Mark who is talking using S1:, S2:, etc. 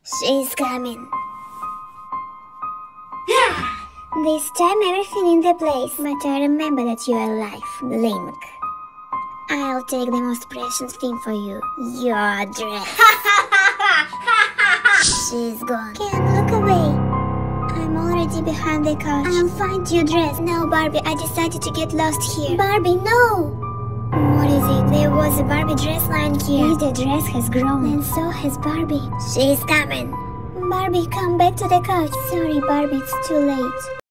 S1: She's coming. This time everything in the place, but I remember that you are alive, Link. I'll take the most precious thing for you, your dress. She's gone. Can't look away. I'm already behind the couch. I'll find your dress. No, Barbie, I decided to get lost here. Barbie, no! What is it? There was a Barbie dress lying here. The dress has grown, and so has Barbie. She's coming. Barbie, come back to the couch. Sorry, Barbie, it's too late.